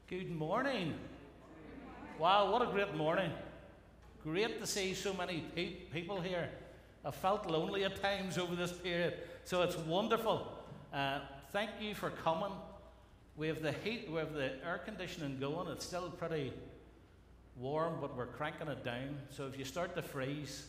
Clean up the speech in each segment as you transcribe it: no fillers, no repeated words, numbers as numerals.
Good morning. Wow, what a great morning. Great to see so many people here. I felt lonely at times over this period, so it's wonderful. Thank you for coming. We have the heat, we have the air conditioning going. It's still pretty warm, but we're cranking it down. So if you start to freeze,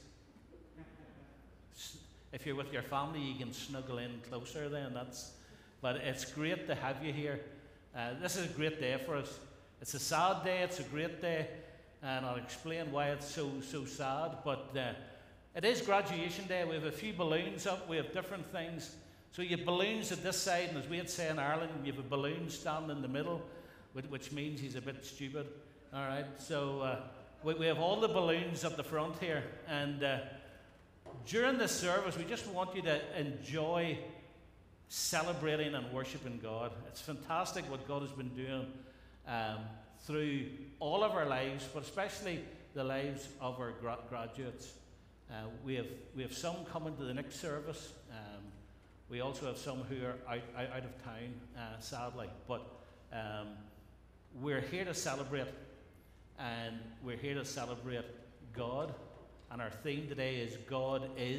if you're with your family, you can snuggle in closer then. But it's great to have you here. This is a great day for us. It's a sad day, it's a great day, and I'll explain why it's so sad. But it is graduation day. We have a few balloons up, we have different things. So you have balloons at this side, and as we would say in Ireland, you have a balloon standing in the middle, which means he's a bit stupid. All right, so we have all the balloons up the front here, and during this service, we just want you to enjoy celebrating and worshiping God. It's fantastic what God has been doing through all of our lives, but especially the lives of our graduates. We have some coming to the next service. We also have some who are out of town, sadly. But we're here to celebrate, and we're here to celebrate God. And our theme today is God is ...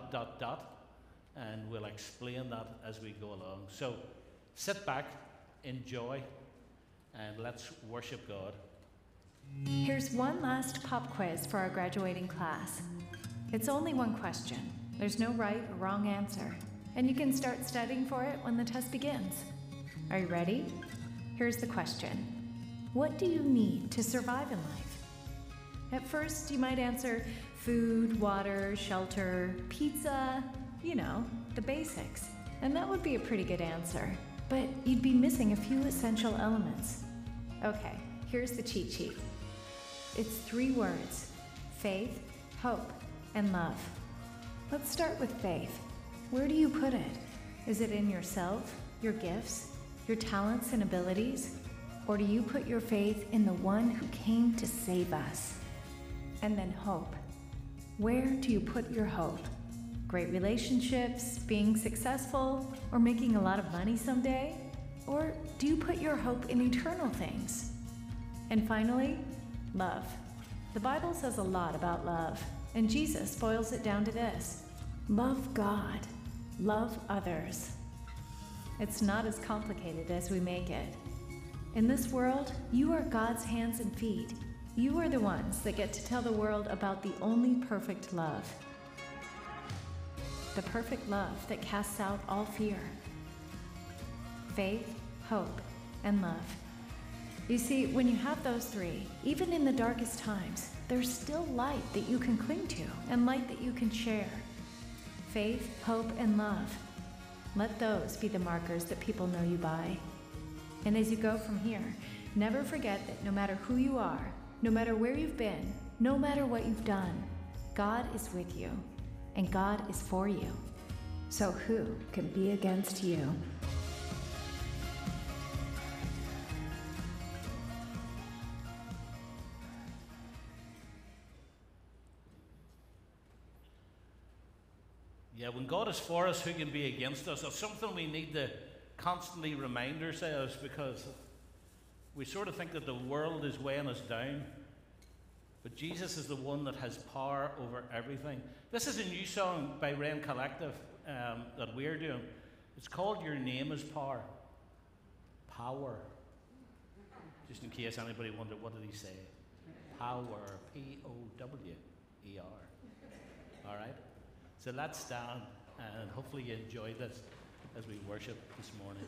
And we'll explain that as we go along. So sit back, enjoy, and let's worship God. Here's one last pop quiz for our graduating class. It's only one question. There's no right or wrong answer, and you can start studying for it when the test begins. Are you ready? Here's the question. What do you need to survive in life? At first, you might answer food, water, shelter, pizza, you know, the basics. And that would be a pretty good answer. But you'd be missing a few essential elements. Okay, here's the cheat sheet. It's 3 words: faith, hope, and love. Let's start with faith. Where do you put it? Is it in yourself, your gifts, your talents and abilities? Or do you put your faith in the one who came to save us? And then hope. Where do you put your hope? Great relationships, being successful, or making a lot of money someday? Or do you put your hope in eternal things? And finally, love. The Bible says a lot about love, and Jesus boils it down to this: love God, love others. It's not as complicated as we make it. In this world, you are God's hands and feet. You are the ones that get to tell the world about the only perfect love. The perfect love that casts out all fear. Faith, hope, and love. You see, when you have those 3, even in the darkest times, there's still light that you can cling to and light that you can share. Faith, hope, and love. Let those be the markers that people know you by. And as you go from here, never forget that no matter who you are, no matter where you've been, no matter what you've done, God is with you. And God is for you. So who can be against you? Yeah, when God is for us, who can be against us? It's something we need to constantly remind ourselves, because we sort of think that the world is weighing us down. But Jesus is the one that has power over everything. This is a new song by Rain Collective that we're doing. It's called Your Name is Power. Power. Just in case anybody wondered, what did he say? Power. P-O-W-E-R. All right? So let's stand, and hopefully you enjoy this as we worship this morning.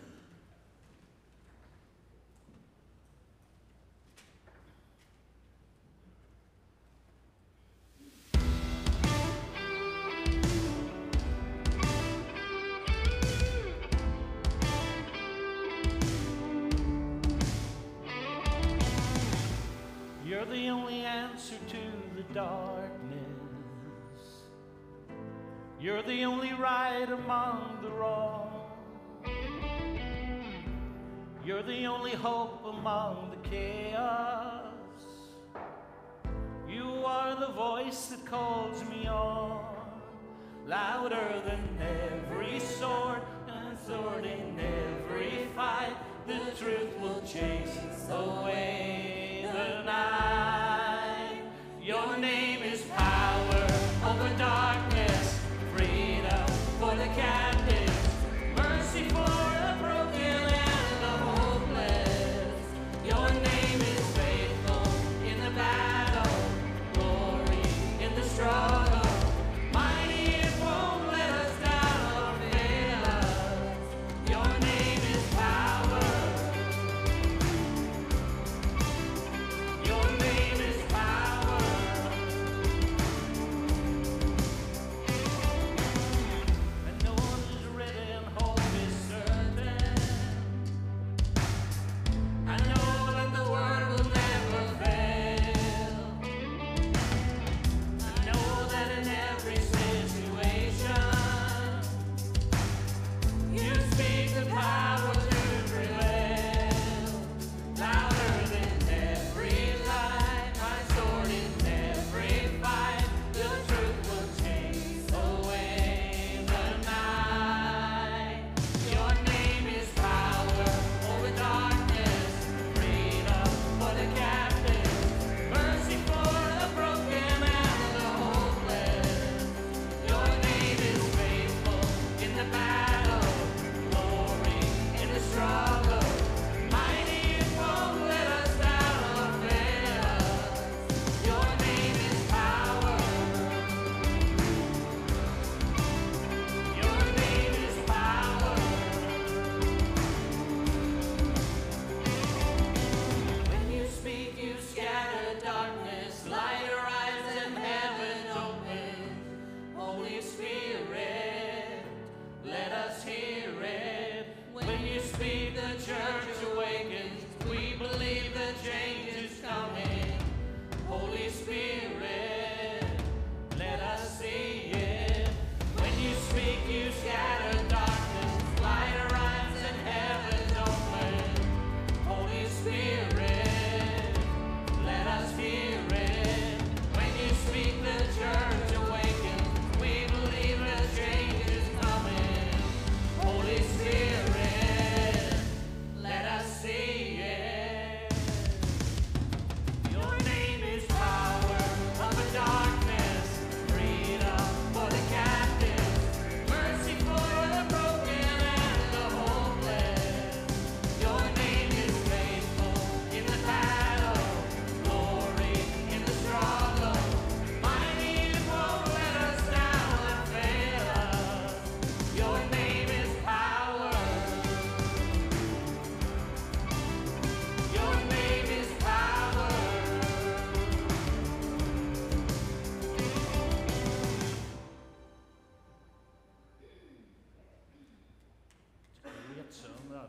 You're the only answer to the darkness. You're the only right among the wrong. You're the only hope among the chaos. You are the voice that calls me on, louder than every sword and sword in every fight. The truth will chase us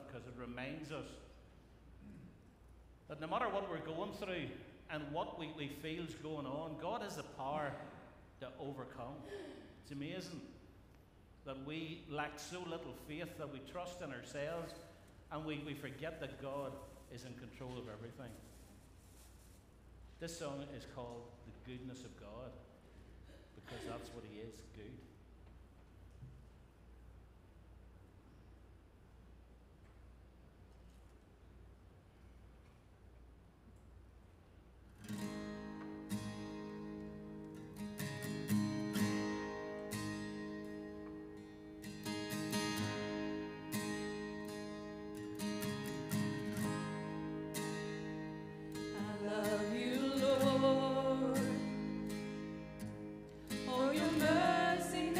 that because it reminds us that no matter what we're going through and what we feel is going on, God has the power to overcome. It's amazing that we lack so little faith that we trust in ourselves and we forget that God is in control of everything. This song is called The Goodness of God because that's what He is, good. Love you, Lord, for your mercy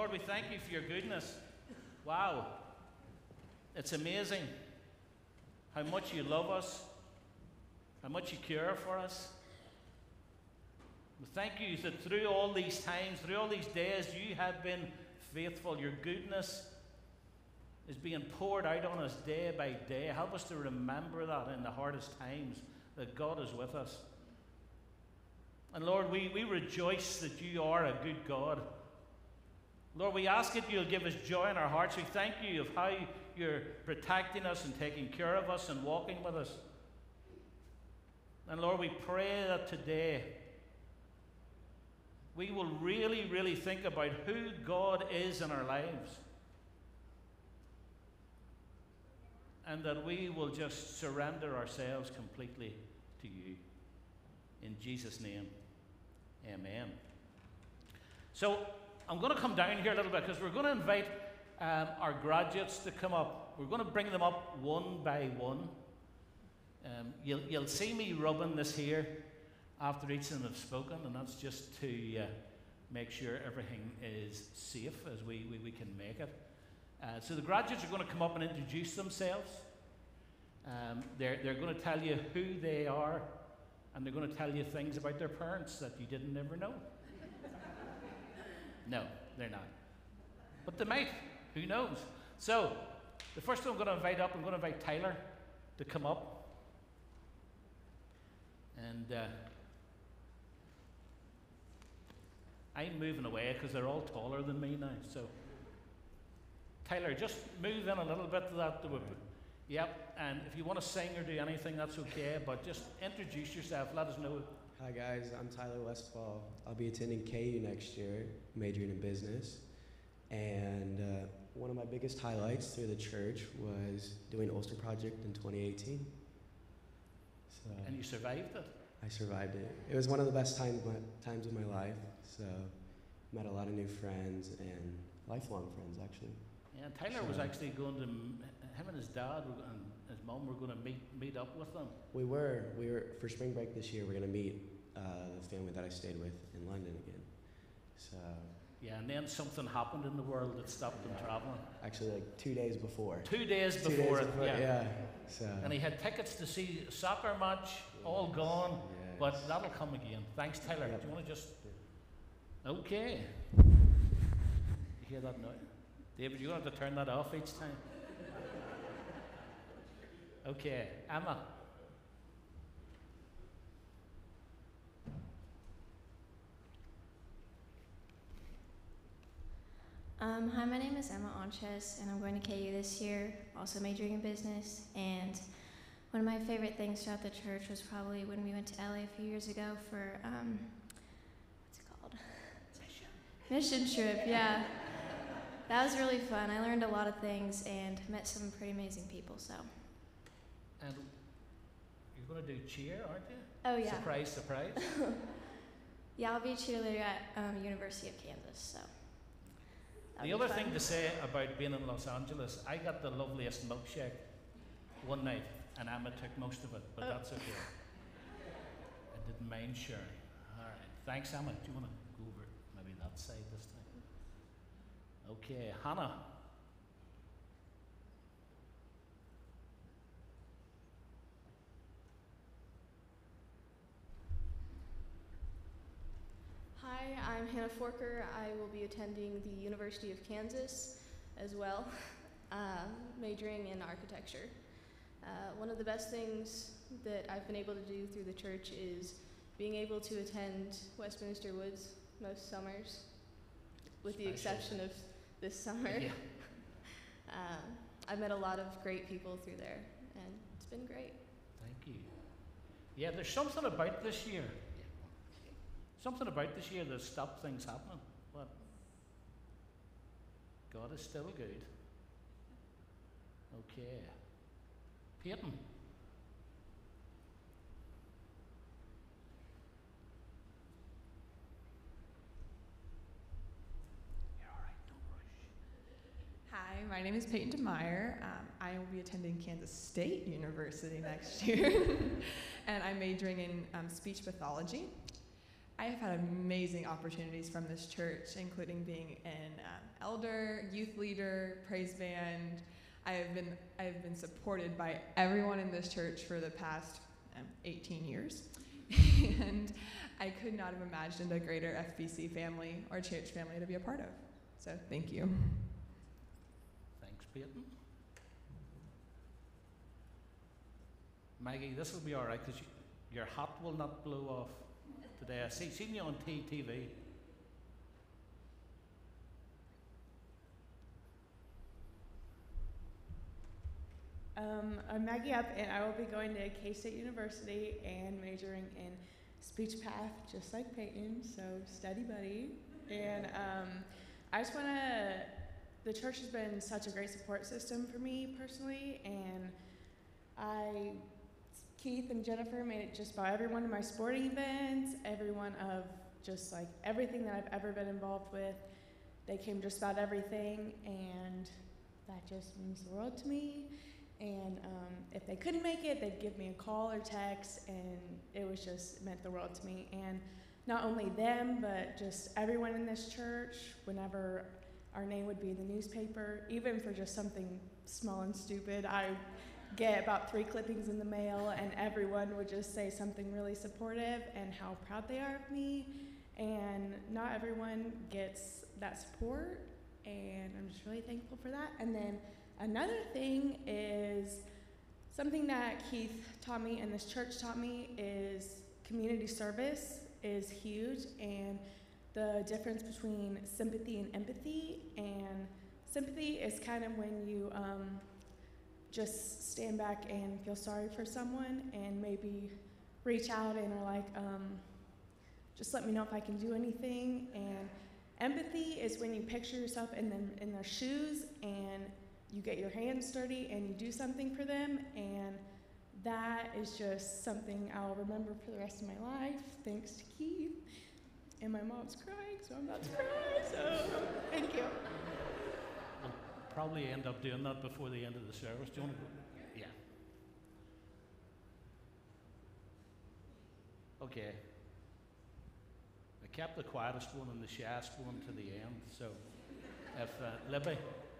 Lord, we thank you for your goodness. Wow. It's amazing how much you love us, how much you care for us. We thank you that through all these times, through all these days, you have been faithful. Your goodness is being poured out on us day by day. Help us to remember that in the hardest times, that God is with us. And Lord, we rejoice that you are a good God. Lord, we ask that you'll give us joy in our hearts. We thank you of how you're protecting us and taking care of us and walking with us. And Lord, we pray that today we will really, really think about who God is in our lives. And that we will just surrender ourselves completely to you. In Jesus' name, amen. So, I'm going to come down here a little bit because we're going to invite our graduates to come up. We're going to bring them up one by one. You'll see me rubbing this here after each of them have spoken, and that's just to make sure everything is safe as we can make it. So the graduates are going to come up and introduce themselves. They're going to tell you who they are, and they're going to tell you things about their parents that you didn't ever know. No, they're not. But they might. Who knows? So, the first one I'm going to invite up, I'm going to invite Tyler to come up. And I'm moving away because they're all taller than me now. So, Tyler, just move in a little bit to that. Yep, and if you want to sing or do anything, that's okay. But just introduce yourself. Let us know. Hi guys, I'm Tyler Westfall. I'll be attending KU next year, majoring in business. And one of my biggest highlights through the church was doing Ulster Project in 2018. So And you survived it? I survived it. It was one of the best times of my life. So met a lot of new friends and lifelong friends, actually. Yeah, and Tyler was actually going to, him and his dad and his mum were going to meet up with them. We were for spring break this year. We're going to meet the family that I stayed with in London again. So yeah, and then something happened in the world that stopped them traveling. Actually, like 2 days before. 2 days before it, yeah. So. And he had tickets to see a soccer match, all gone, yes. But that'll come again. Thanks, Tyler. Yep. Do you want to just? Okay. You hear that now? David, you're going to have to turn that off each time. Okay, Emma. Hi, my name is Emma Onches, and I'm going to KU this year, also majoring in business. And one of my favorite things throughout the church was probably when we went to LA a few years ago for, what's it called? Mission trip, yeah. That was really fun. I learned a lot of things and met some pretty amazing people, so. And you're going to do cheer, aren't you? Oh, yeah. Surprise, surprise. Yeah, I'll be a cheerleader at University of Kansas, so. The other thing to say about being in Los Angeles, I got the loveliest milkshake one night, and Emma took most of it, but that's okay. I didn't mind sharing. All right. Thanks, Emma. Do you want to go over maybe that side this time? Okay. Hannah. Hi, I'm Hannah Forker. I will be attending the University of Kansas as well, majoring in architecture. One of the best things that I've been able to do through the church is being able to attend Westminster Woods most summers, with the exception of this summer. Yeah. I've met a lot of great people through there, and it's been great. Thank you. Yeah, there's something about this year. Something about this year that stopped things happening. But God is still good. Okay. Peyton. You're all right, don't rush. Hi, my name is Peyton DeMeyer. I will be attending Kansas State University next year, and I'm majoring in speech pathology. I have had amazing opportunities from this church, including being an elder, youth leader, praise band. I have been supported by everyone in this church for the past 18 years. And I could not have imagined a greater FBC family or church family to be a part of. So thank you. Thanks, Peyton. Maggie, this will be all right because your hat will not blow off today. I seen you on TV. I'm Maggie Up, and I will be going to K-State University and majoring in speech path, just like Peyton, so study buddy. And I just want to, the church has been such a great support system for me personally, and Keith and Jennifer made it just about every one of my sporting events, every one of just like everything that I've ever been involved with. They came just about everything, and that just means the world to me. And if they couldn't make it, they'd give me a call or text, and it meant the world to me. And not only them, but just everyone in this church, whenever our name would be in the newspaper, even for just something small and stupid, I get about 3 clippings in the mail, and everyone would just say something really supportive and how proud they are of me. And not everyone gets that support, and I'm just really thankful for that. And then another thing is something that Keith taught me and this church taught me is community service is huge, and the difference between sympathy and empathy. And sympathy is kind of when you just stand back and feel sorry for someone and maybe reach out and are like, just let me know if I can do anything. And empathy is when you picture yourself in their shoes and you get your hands dirty and you do something for them, and that is just something I'll remember for the rest of my life, thanks to Keith. And my mom's crying, so I'm about to cry, so thank you. We'll probably end up doing that before the end of the service. Do you want to go? Yeah. Okay. I kept the quietest one and the shyest one to the end, so if Libby.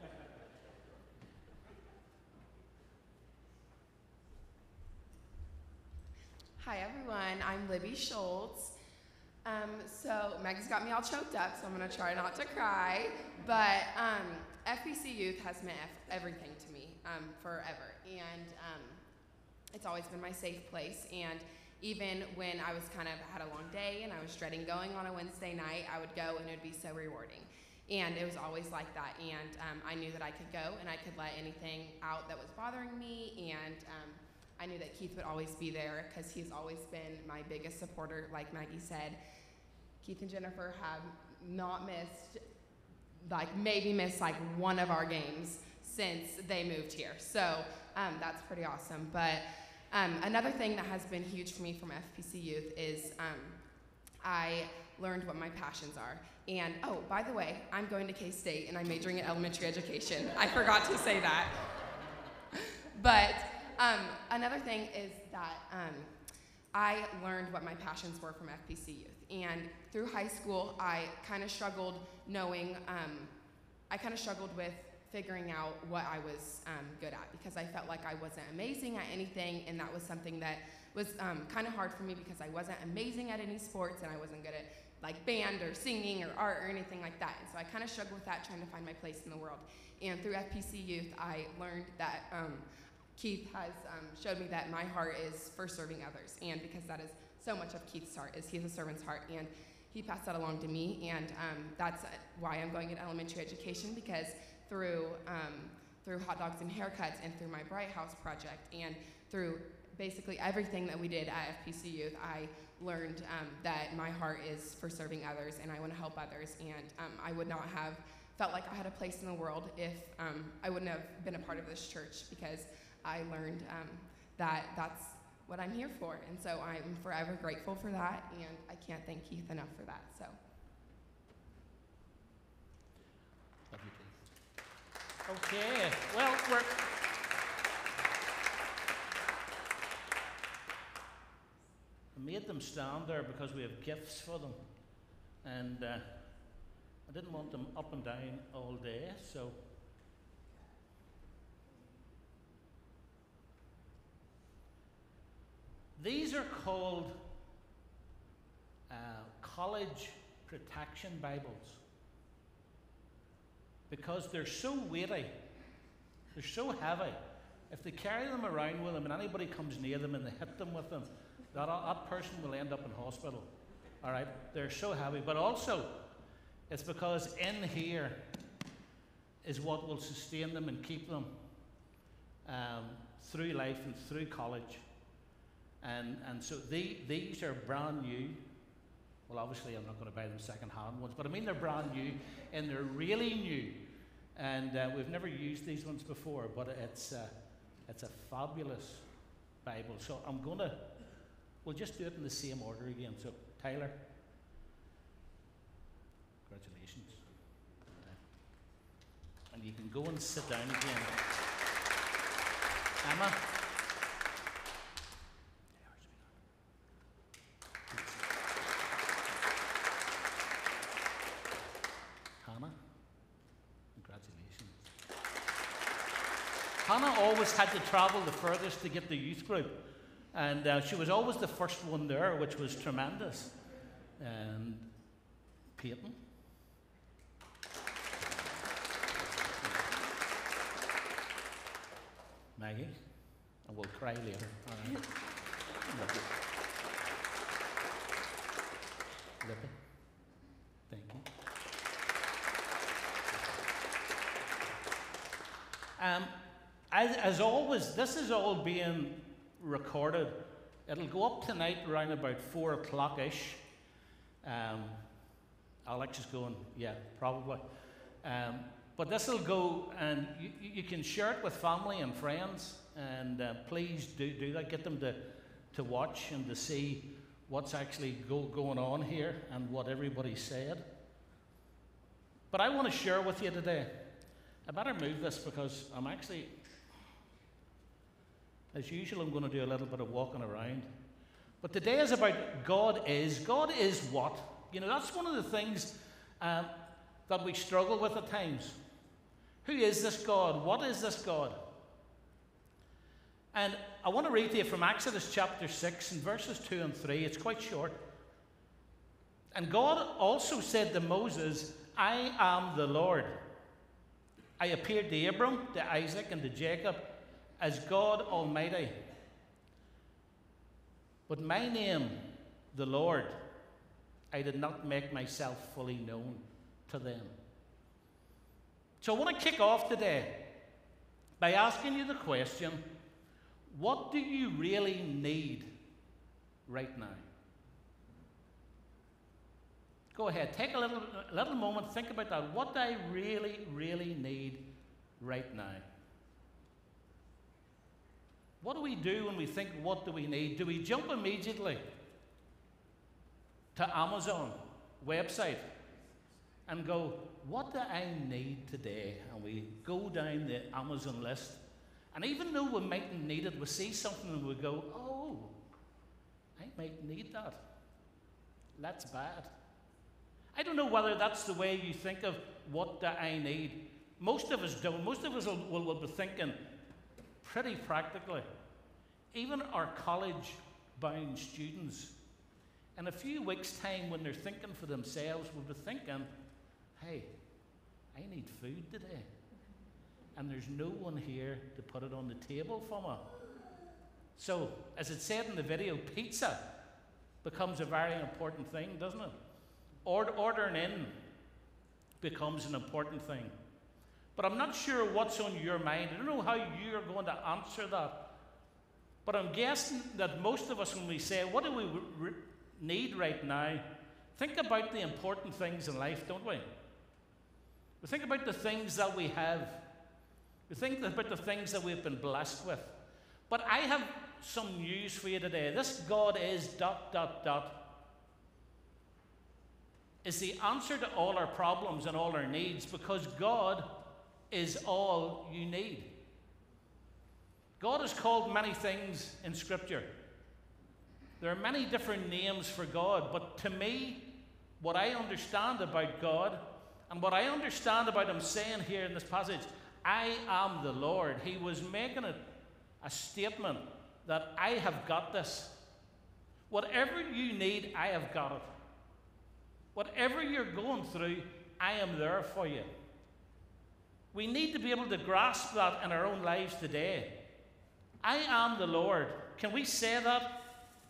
Hi everyone, I'm Libby Schultz. So Meg's got me all choked up, so I'm gonna try not to cry. But FBC Youth has meant everything to me forever, and it's always been my safe place. And even when I was had a long day and I was dreading going on a Wednesday night, I would go and it would be so rewarding. And it was always like that. And I knew that I could go and I could let anything out that was bothering me. And I knew that Keith would always be there because he's always been my biggest supporter. Like Maggie said, Keith and Jennifer have not missed, maybe missed one of our games since they moved here. So that's pretty awesome. But another thing that has been huge for me from FPC Youth is I learned what my passions are. And oh, by the way, I'm going to K-State and I'm majoring in elementary education. I forgot to say that. But another thing is that I learned what my passions were from FPC Youth. And through high school, I kind of struggled with figuring out what I was good at, because I felt like I wasn't amazing at anything, and that was something that was kind of hard for me because I wasn't amazing at any sports and I wasn't good at band or singing or art or anything like that. And so I kind of struggled with that, trying to find my place in the world. And through FPC Youth, I learned that Keith has showed me that my heart is for serving others, and because that is so much of Keith's heart, is he has a servant's heart, and he passed that along to me, and that's why I'm going into elementary education, because through Hot Dogs and Haircuts and through my Bright House project and through basically everything that we did at FPC Youth, I learned that my heart is for serving others and I want to help others, and I would not have felt like I had a place in the world if I wouldn't have been a part of this church, because I learned that that's what I'm here for, and so I'm forever grateful for that, and I can't thank Keith enough for that. So. Love you, Keith. Okay, well, I made the them stand there because we have gifts for them. And I didn't want them up and down all day, so. These are called college protection Bibles because they're so weighty, they're so heavy. If they carry them around with them and anybody comes near them and they hit them with them, that person will end up in hospital. All right, they're so heavy. But also, it's because in here is what will sustain them and keep them through life and through college. And so these are brand new. Well, obviously, I'm not going to buy them second-hand ones, but I mean they're brand new and they're really new. And we've never used these ones before, but it's a fabulous Bible. So we'll just do it in the same order again. So Tyler, congratulations. And you can go and sit down again. Emma. Hannah, congratulations. Hannah always had to travel the furthest to get the youth group. And she was always the first one there, which was tremendous. And Peyton. Maggie. And we'll cry later. All right. Lippy. Thank you. As always, this is all being recorded. It'll go up tonight around about 4 o'clock-ish. Alex is going, yeah, probably. But this will go, and you can share it with family and friends, and please do that. Get them to watch and to see what's actually going on here and what everybody said. But I want to share with you today. I better move this because I'm actually, as usual, I'm going to do a little bit of walking around. But today is about God is. God is what? You know, that's one of the things that we struggle with at times. Who is this God? What is this God? And I want to read to you from Exodus chapter 6 and verses 2 and 3. It's quite short. And God also said to Moses, I am the Lord. I appeared to Abram, to Isaac, and to Jacob as God Almighty. But my name, the Lord, I did not make myself fully known to them. So I want to kick off today by asking you the question, what do you really need right now? Go ahead, take a little moment, think about that. What do I really, really need right now? What do we do when we think, what do we need? Do we jump immediately to Amazon website and go, what do I need today? And we go down the Amazon list. And even though we mightn't need it, we see something and we go, oh, I might need that. That's bad. I don't know whether that's the way you think of what do I need. Most of us don't. Most of us will be thinking pretty practically. Even our college-bound students, in a few weeks' time when they're thinking for themselves, will be thinking, hey, I need food today. And there's no one here to put it on the table for me. So, as it said in the video, pizza becomes a very important thing, doesn't it? Ordering in becomes an important thing. But I'm not sure what's on your mind. I don't know how you're going to answer that. But I'm guessing that most of us, when we say, what do we need right now, think about the important things in life, don't we? We think about the things that we have. We think about the things that we've been blessed with. But I have some news for you today. This God is ... is the answer to all our problems and all our needs, because God is all you need. God is called many things in Scripture. There are many different names for God, but to me, what I understand about God and what I understand about him saying here in this passage, I am the Lord. He was making it a statement that I have got this. Whatever you need, I have got it. Whatever you're going through, I am there for you. We need to be able to grasp that in our own lives today. I am the Lord. Can we say that?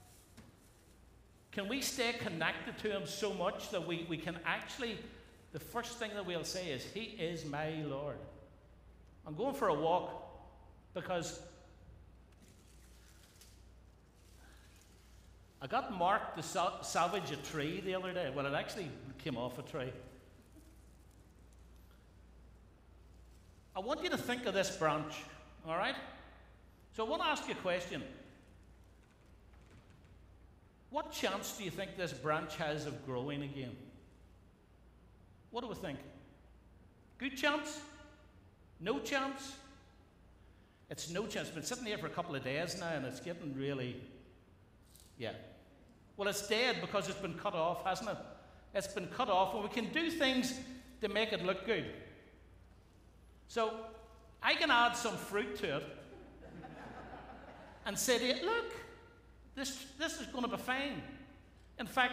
Can we stay connected to him so much that we can actually, the first thing that we'll say is, he is my Lord. I'm going for a walk because I got Mark to salvage a tree the other day. Well, it actually came off a tree. I want you to think of this branch, all right? So I want to ask you a question. What chance do you think this branch has of growing again? What do we think? Good chance? No chance? It's no chance. It's been sitting here for a couple of days now and it's getting really, yeah. Well, it's dead because it's been cut off, hasn't it? It's been cut off, and we can do things to make it look good. So I can add some fruit to it and say to you, look, this is going to be fine. In fact,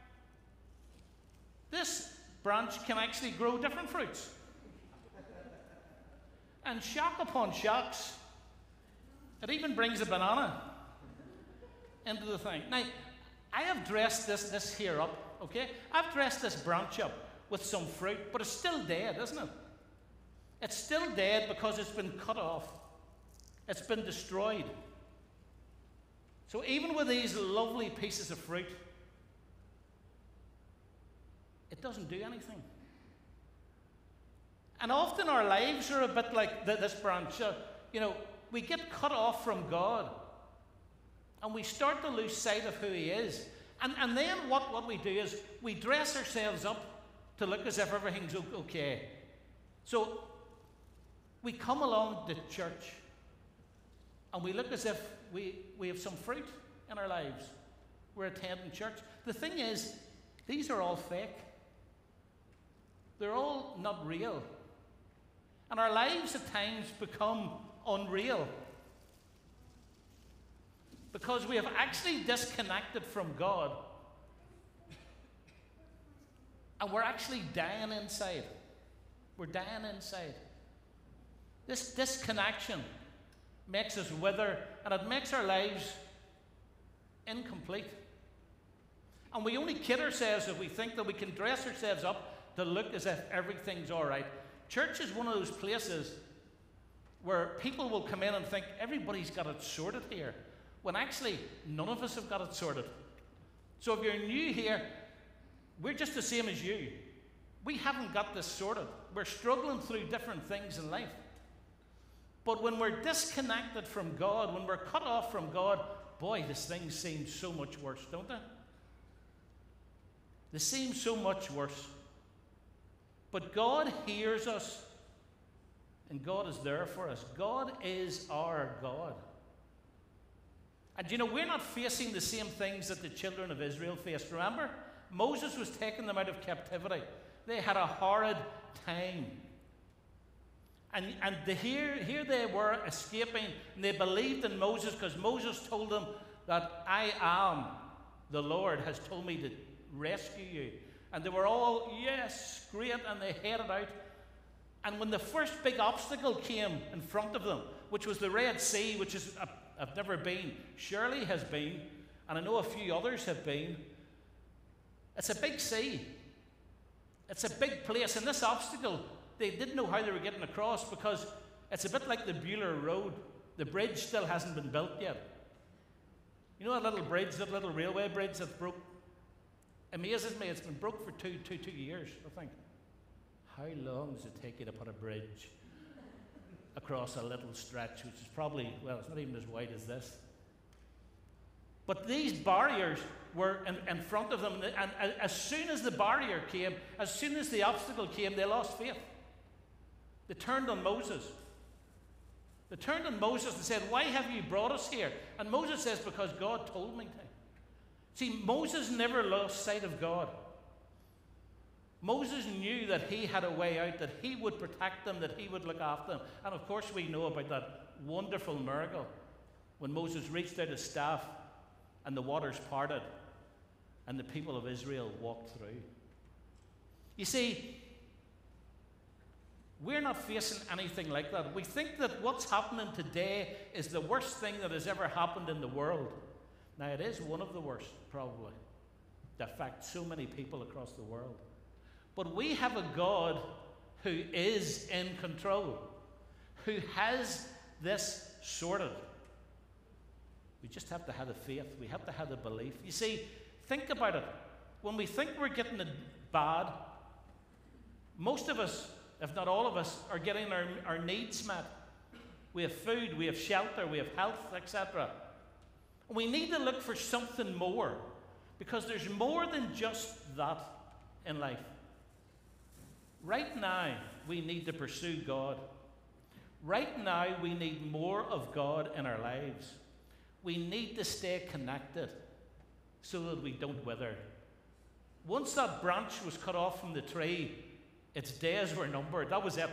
this branch can actually grow different fruits. And shock upon shocks, it even brings a banana into the thing. Now, I have dressed this here up, okay? I've dressed this branch up with some fruit, but it's still dead, isn't it? It's still dead because it's been cut off. It's been destroyed. So even with these lovely pieces of fruit, it doesn't do anything. And often our lives are a bit like this branch. You know, we get cut off from God. And we start to lose sight of who he is. And then what we do is we dress ourselves up to look as if everything's okay. So we come along to church and we look as if we have some fruit in our lives. We're attending church. The thing is, these are all fake. They're all not real. And our lives at times become unreal. Because we have actually disconnected from God. And we're actually dying inside. We're dying inside. This disconnection makes us wither, and it makes our lives incomplete. And we only kid ourselves if we think that we can dress ourselves up to look as if everything's all right. Church is one of those places where people will come in and think everybody's got it sorted here, when actually none of us have got it sorted. So if you're new here, we're just the same as you. We haven't got this sorted. We're struggling through different things in life. But when we're disconnected from God, when we're cut off from God, boy, these things seem so much worse, don't they? They seem so much worse. But God hears us, and God is there for us. God is our God. And you know, we're not facing the same things that the children of Israel faced. Remember, Moses was taking them out of captivity. They had a horrid time. And here they were escaping, and they believed in Moses because Moses told them that I am the Lord has told me to rescue you. And they were all, yes, great, and they headed out. And when the first big obstacle came in front of them, which was the Red Sea, which is I've never been, Shirley has been, and I know a few others have been. It's a big sea. It's a big place, and this obstacle, they didn't know how they were getting across because it's a bit like the Buller Road. The bridge still hasn't been built yet. You know that little bridge, that little railway bridge that broke? Amazes me, it's been broke for two years, I think. How long does it take you to put a bridge across a little stretch, which is probably, well, it's not even as wide as this. But these barriers were in front of them, and as soon as the barrier came, as soon as the obstacle came, they lost faith. They turned on Moses. They turned on Moses and said, why have you brought us here? And Moses says, because God told me to. See, Moses never lost sight of God. Moses knew that he had a way out, that he would protect them, that he would look after them. And of course we know about that wonderful miracle when Moses reached out his staff and the waters parted and the people of Israel walked through. You see, we're not facing anything like that. We think that what's happening today is the worst thing that has ever happened in the world. Now, it is one of the worst, probably, that affects so many people across the world. But we have a God who is in control, who has this sorted. We just have to have the faith. We have to have the belief. You see, think about it. When we think we're getting it bad, most of us, if not all of us, are getting our needs met. We have food, we have shelter, we have health, etc. We need to look for something more, because there's more than just that in life. Right now, we need to pursue God. Right now, we need more of God in our lives. We need to stay connected so that we don't wither. Once that branch was cut off from the tree, its days were numbered. That was it.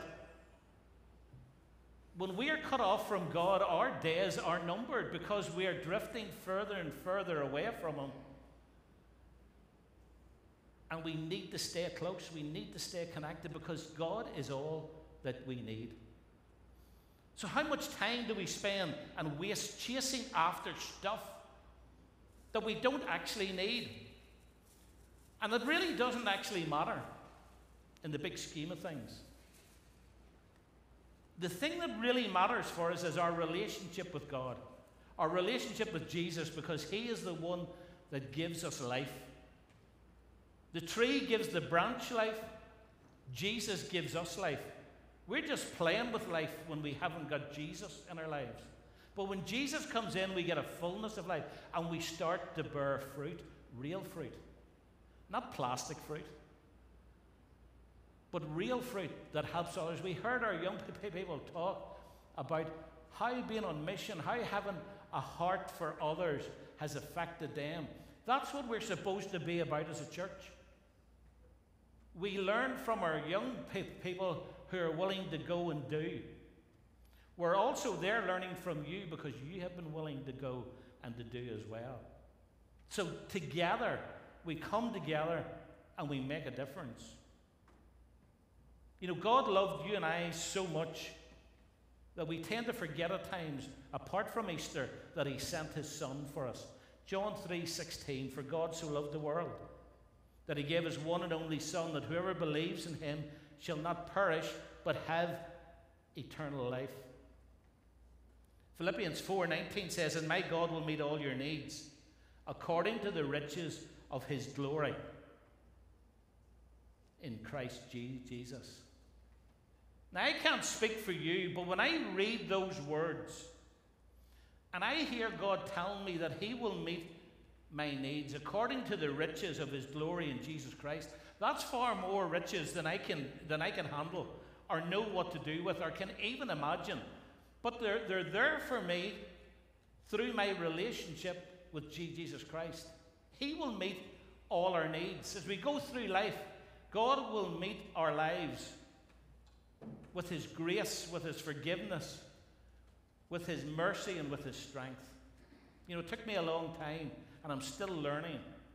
When we are cut off from God, our days are numbered because we are drifting further and further away from Him. And we need to stay close. We need to stay connected because God is all that we need. So how much time do we spend and waste chasing after stuff that we don't actually need? And it really doesn't actually matter in the big scheme of things. The thing that really matters for us is our relationship with God, our relationship with Jesus, because He is the one that gives us life. The tree gives the branch life. Jesus gives us life. We're just playing with life when we haven't got Jesus in our lives. But when Jesus comes in, we get a fullness of life and we start to bear fruit, real fruit. Not plastic fruit, but real fruit that helps others. We heard our young people talk about how being on mission, how having a heart for others has affected them. That's what we're supposed to be about as a church. We learn from our young people who are willing to go and do. We're also there learning from you because you have been willing to go and to do as well. So together, we come together and we make a difference. You know, God loved you and I so much that we tend to forget at times, apart from Easter, that He sent His Son for us. John 3:16, for God so loved the world, that He gave His one and only Son, that whoever believes in Him shall not perish, but have eternal life. Philippians 4:19 says, and my God will meet all your needs, according to the riches of His glory in Christ Jesus. Now, I can't speak for you, but when I read those words, and I hear God tell me that He will meet my needs according to the riches of His glory in Jesus Christ, that's far more riches than I can handle or know what to do with or can even imagine. But they're there for me through my relationship with Jesus Christ. He will meet all our needs. As we go through life, God will meet our lives with His grace, with His forgiveness, with His mercy, and with His strength. You know, it took me a long time, and I'm still learning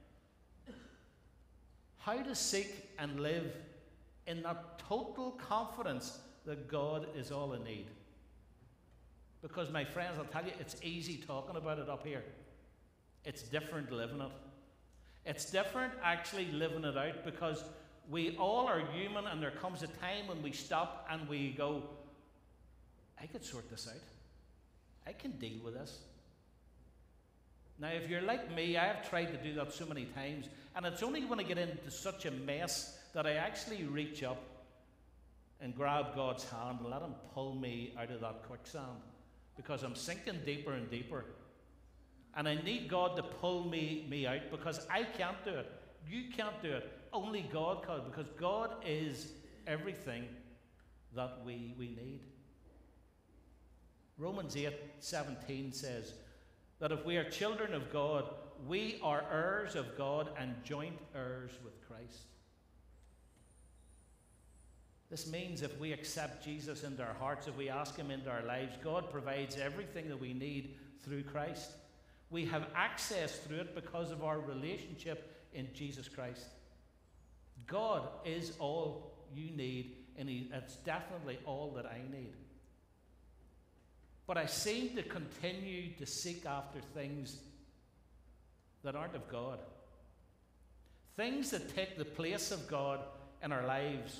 how to seek and live in that total confidence that God is all I need. Because, my friends, I'll tell you, it's easy talking about it up here. It's different living it. It's different actually living it out, because we all are human, and there comes a time when we stop and we go, I could sort this out. I can deal with this. Now, if you're like me, I have tried to do that so many times, and it's only when I get into such a mess that I actually reach up and grab God's hand and let Him pull me out of that quicksand, because I'm sinking deeper and deeper. And I need God to pull me out, because I can't do it. You can't do it. Only God can, because God is everything that we need. Romans 8:17 says that if we are children of God, we are heirs of God and joint heirs with Christ. This means if we accept Jesus into our hearts, if we ask him into our lives, God provides everything that we need through Christ. We have access through it because of our relationship in Jesus Christ. God is all you need, and it's definitely all that I need. But I seem to continue to seek after things that aren't of God. Things that take the place of God in our lives.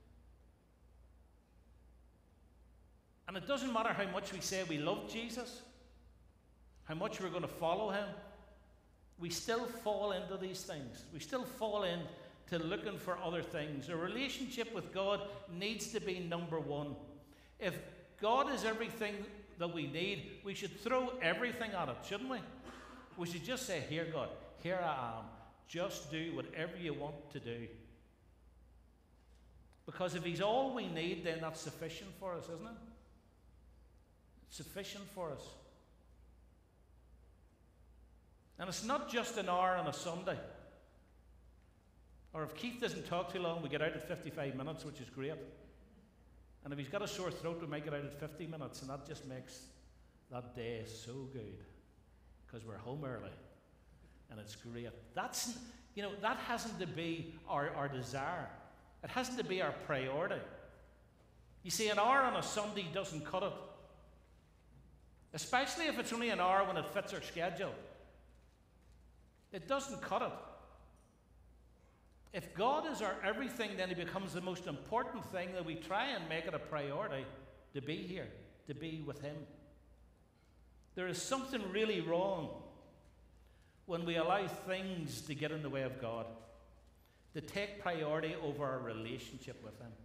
And it doesn't matter how much we say we love Jesus, how much we're going to follow him, we still fall into these things. We still fall into looking for other things. A relationship with God needs to be number one. If God is everything that we need, we should throw everything at it, shouldn't we? We should just say, here, God, here I am. Just do whatever you want to do. Because if he's all we need, then that's sufficient for us, isn't it? It's sufficient for us. And it's not just an hour on a Sunday. Or if Keith doesn't talk too long, we get out at 55 minutes, which is great. And if he's got a sore throat, we might get out at 50 minutes, and that just makes that day so good. Because we're home early. And it's great. That's, that hasn't to be our desire. It hasn't to be our priority. You see, an hour on a Sunday doesn't cut it. Especially if it's only an hour when it fits our schedule. It doesn't cut it. If God is our everything, then he becomes the most important thing that we try and make it a priority to be here, to be with him. There is something really wrong when we allow things to get in the way of God, to take priority over our relationship with him.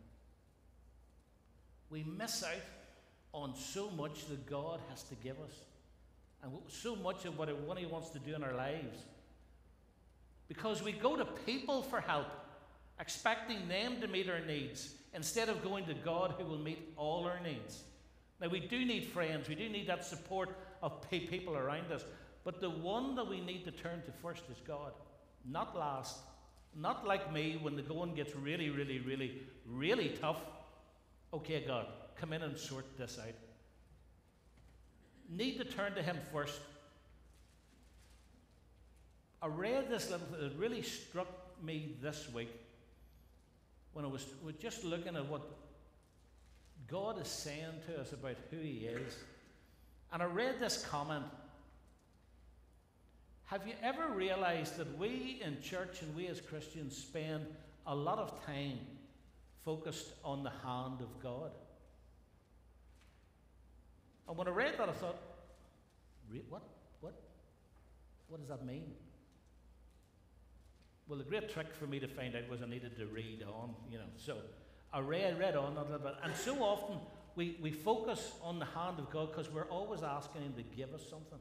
We miss out on so much that God has to give us, and so much of what he wants to do in our lives. Because we go to people for help, expecting them to meet our needs, instead of going to God who will meet all our needs. Now, we do need friends, we do need that support of people around us, but the one that we need to turn to first is God, not last. Not like me when the going gets really, really, really, really tough. Okay, God, come in and sort this out. Need to turn to him first. I read this little thing that really struck me this week when I was just looking at what God is saying to us about who he is. And I read this comment. Have you ever realized that we in church and we as Christians spend a lot of time focused on the hand of God? And when I read that, I thought, what does that mean? Well, the great trick for me to find out was I needed to read on, So I read on a little bit. And so often we focus on the hand of God because we're always asking him to give us something.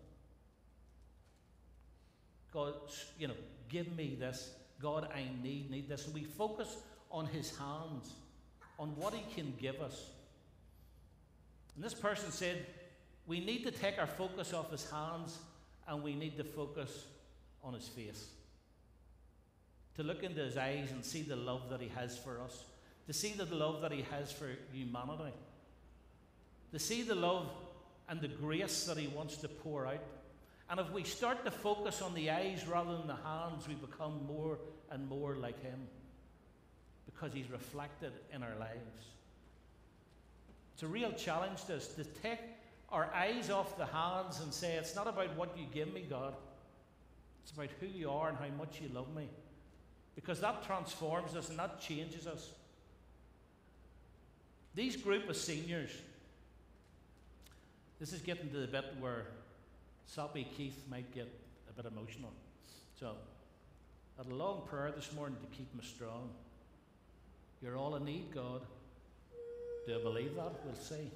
God, give me this. God, I need this. And we focus on his hands, on what he can give us. And this person said, we need to take our focus off his hands and we need to focus on his face. To look into his eyes and see the love that he has for us. To see the love that he has for humanity. To see the love and the grace that he wants to pour out. And if we start to focus on the eyes rather than the hands, we become more and more like him. Because he's reflected in our lives. It's a real challenge to us to take our eyes off the hands and say, it's not about what you give me, God. It's about who you are and how much you love me. Because that transforms us and that changes us. These group of seniors, this is getting to the bit where Soppy Keith might get a bit emotional. So, I had a long prayer this morning to keep me strong. You're all I need, God. Do I believe that? We'll see.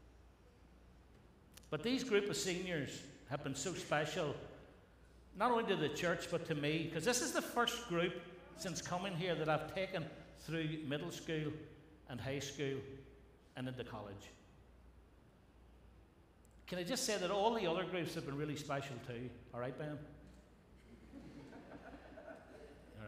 But these group of seniors have been so special, not only to the church, but to me, because this is the first group since coming here that I've taken through middle school and high school and into college. Can I just say that all the other groups have been really special too? All right, Ben?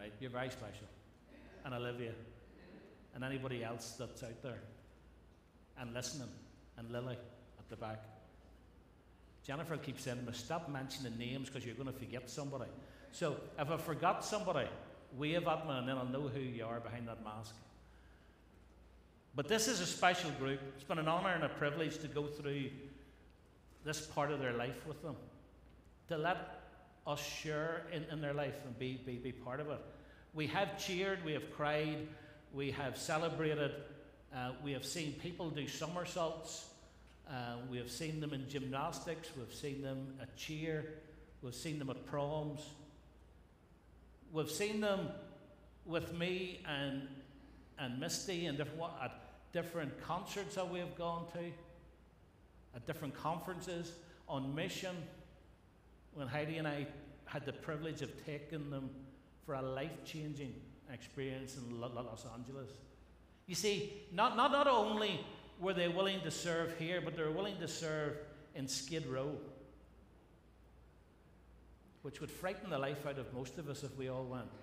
right? You're very special. And Olivia. And anybody else that's out there. And listening. And Lily at the back. Jennifer keeps saying, stop mentioning names because you're going to forget somebody. So if I forgot somebody, wave at me and then I'll know who you are behind that mask. But this is a special group. It's been an honour and a privilege to go through this part of their life with them. To let us share in their life and be part of it. We have cheered, we have cried, we have celebrated, we have seen people do somersaults, we have seen them in gymnastics, we've seen them at cheer, we've seen them at proms, we've seen them with me and Misty and at different concerts that we have gone to, at different conferences, on mission, when Heidi and I had the privilege of taking them for a life-changing experience in Los Angeles. You see, not only were they willing to serve here, but they were willing to serve in Skid Row, which would frighten the life out of most of us if we all went.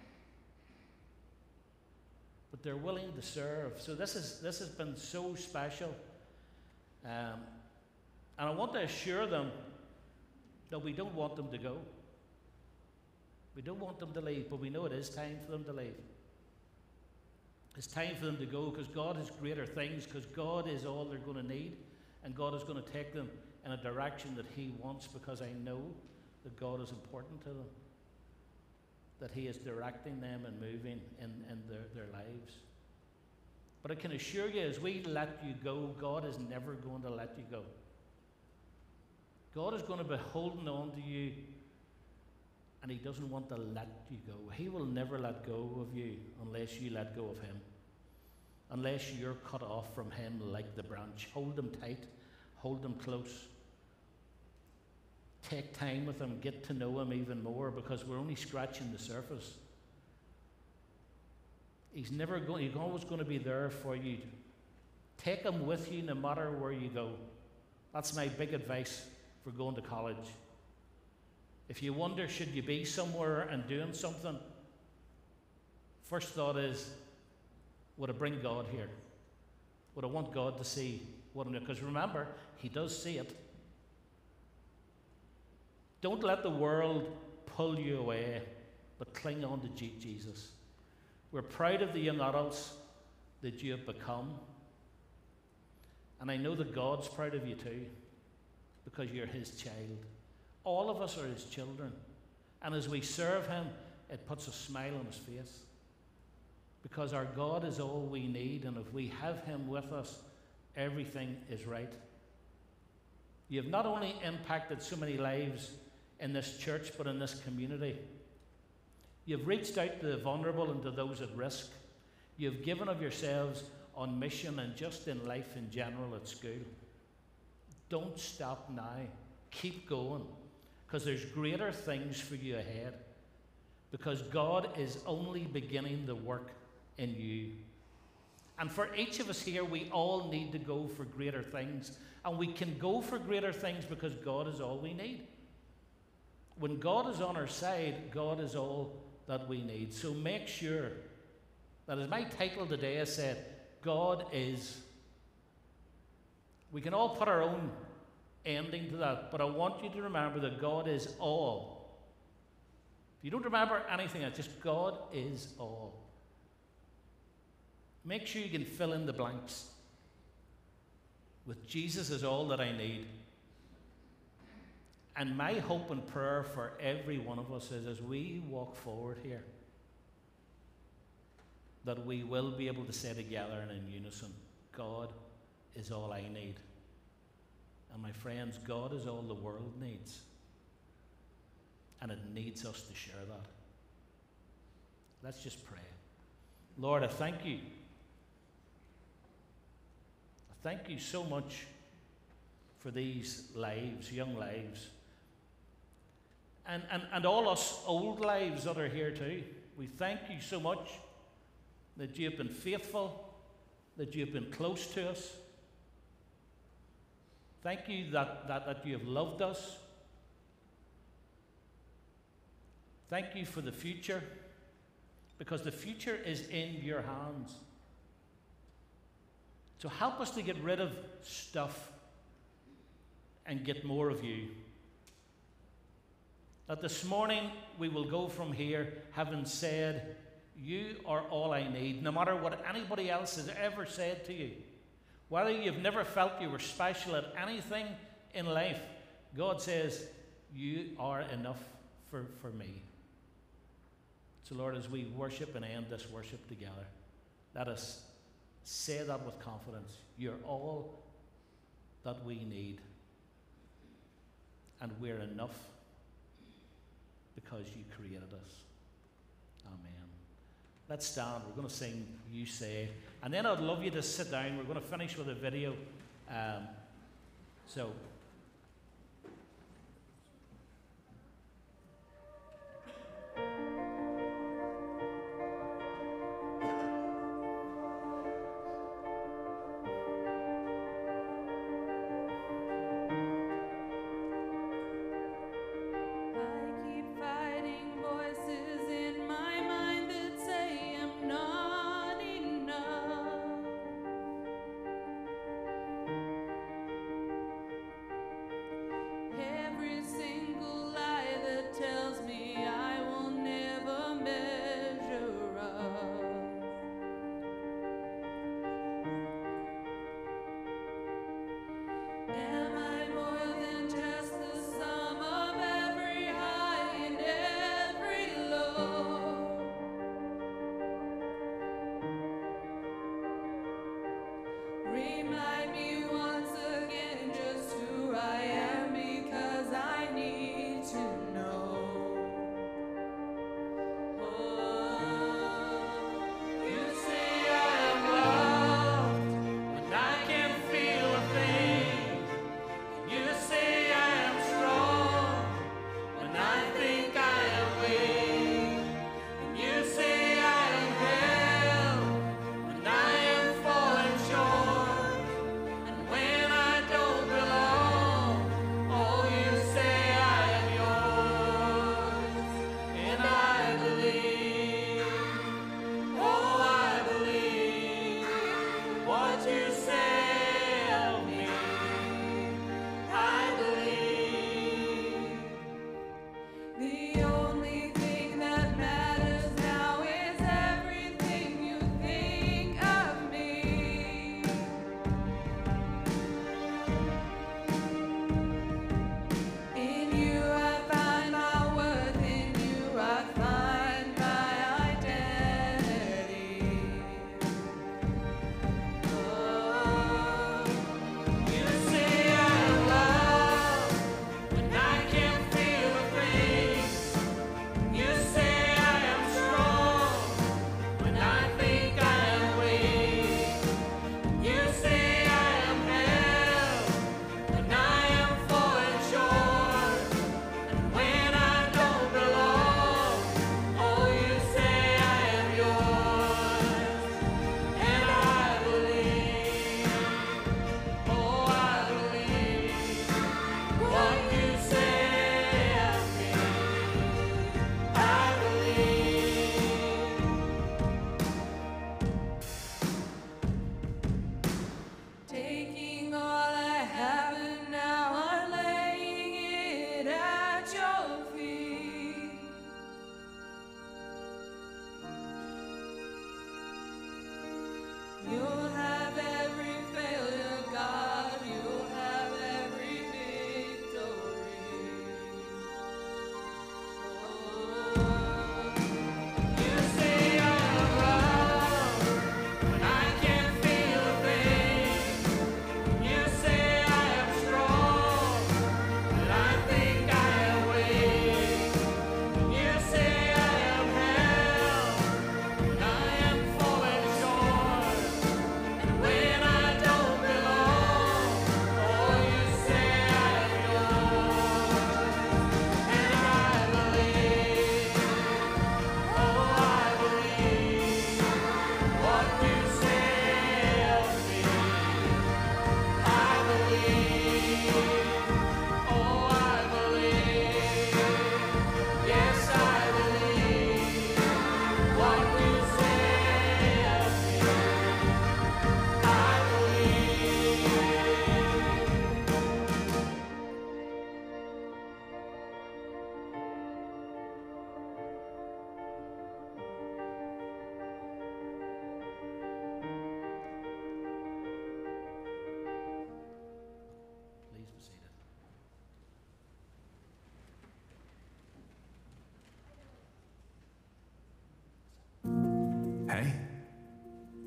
But they're willing to serve. So this has been so special. And I want to assure them that we don't want them to go. We don't want them to leave, but we know it is time for them to leave. It's time for them to go because God has greater things, because God is all they're going to need, and God is going to take them in a direction that He wants, because I know that God is important to them, that He is directing them and moving in their lives. But I can assure you, as we let you go, God is never going to let you go. God is going to be holding on to you, and He doesn't want to let you go. He will never let go of you unless you let go of Him. Unless you're cut off from Him like the branch. Hold Him tight. Hold Him close. Take time with Him. Get to know Him even more, because we're only scratching the surface. He's always going to be there for you. Take Him with you no matter where you go. That's my big advice for going to college. If you wonder, should you be somewhere and doing something? First thought is, would I bring God here? Would I want God to see what I'm doing? Because remember, He does see it. Don't let the world pull you away, but cling on to Jesus. We're proud of the young adults that you have become. And I know that God's proud of you too, because you're His child. All of us are His children. And as we serve Him, it puts a smile on His face. Because our God is all we need, and if we have Him with us, everything is right. You've not only impacted so many lives in this church, but in this community. You've reached out to the vulnerable and to those at risk. You've given of yourselves on mission and just in life in general at school. Don't stop now. Keep going, because there's greater things for you ahead. Because God is only beginning the work in you. And for each of us here, we all need to go for greater things. And we can go for greater things because God is all we need. When God is on our side, God is all that we need. So make sure that, as my title today has said, God is. We can all put our own ending to that, but I want you to remember that God is all. If you don't remember anything else, just God is all. Make sure you can fill in the blanks with Jesus is all that I need. And my hope and prayer for every one of us is, as we walk forward here, that we will be able to say together and in unison, God is all I need. And my friends, God is all the world needs. And it needs us to share that. Let's just pray. Lord, I thank you. I thank you so much for these lives, young lives. And all us old lives that are here too. We thank you so much that you have been faithful, that you have been close to us. Thank you that you have loved us. Thank you for the future. because the future is in your hands. So help us to get rid of stuff and get more of you. That this morning we will go from here having said, you are all I need, no matter what anybody else has ever said to you. Whether you've never felt you were special at anything in life, God says, you are enough for me. So Lord, as we worship and end this worship together, let us say that with confidence. You're all that we need. And we're enough because you created us. Amen. Let's stand. We're going to sing You Say. And then I'd love you to sit down. We're going to finish with a video. So...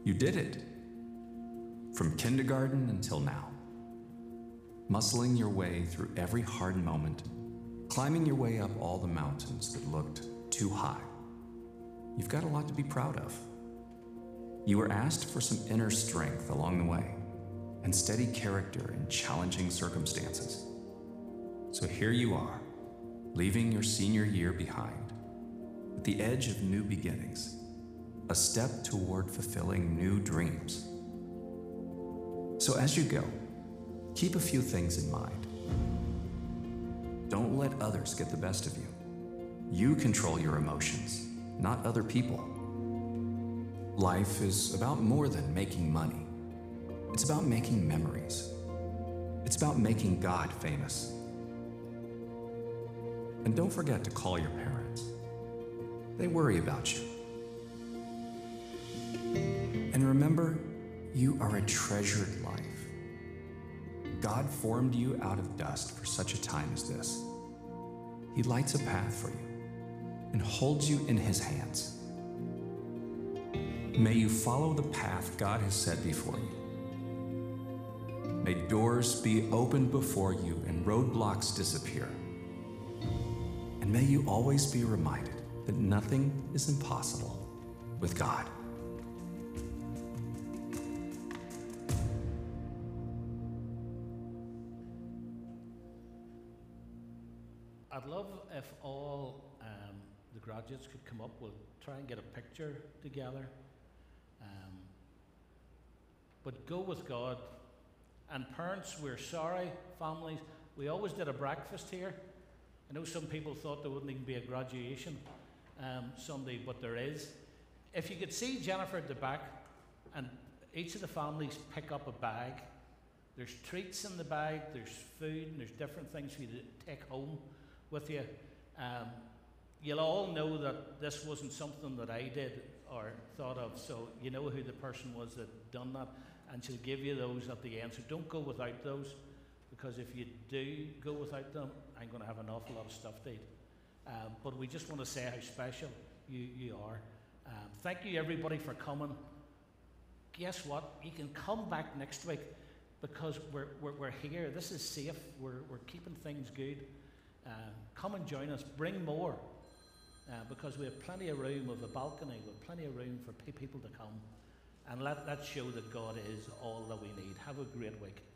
You did it. From kindergarten until now. Muscling your way through every hard moment, climbing your way up all the mountains that looked too high. You've got a lot to be proud of. You were asked for some inner strength along the way and steady character in challenging circumstances. So here you are, leaving your senior year behind, at the edge of new beginnings, a step toward fulfilling new dreams. So as you go, keep a few things in mind. Don't let others get the best of you. You control your emotions, not other people. Life is about more than making money. It's about making memories. It's about making God famous. And don't forget to call your parents. They worry about you. And remember, you are a treasured life. God formed you out of dust for such a time as this. He lights a path for you and holds you in his hands. May you follow the path God has set before you. May doors be opened before you and roadblocks disappear. And may you always be reminded that nothing is impossible with God. I'd love if all the graduates could come up. We'll try and get a picture together. But go with God. And parents, we're sorry. Families, we always did a breakfast here. I know some people thought there wouldn't even be a graduation Sunday, but there is. If you could see Jennifer at the back, and each of the families pick up a bag. There's treats in the bag, there's food, and there's different things for you to take home with you. You'll all know that this wasn't something that I did or thought of, so you know who the person was that done that, and she'll give you those at the end. So don't go without those, because if you do go without them, I'm going to have an awful lot of stuff to eat. But we just want to say how special you are. Thank you everybody for coming. Guess what? You can come back next week, because we're here. This is safe. We're keeping things good. Come and join us. Bring more, because we have plenty of room. We have a balcony. We have plenty of room for people to come. And let's show that God is all that we need. Have a great week.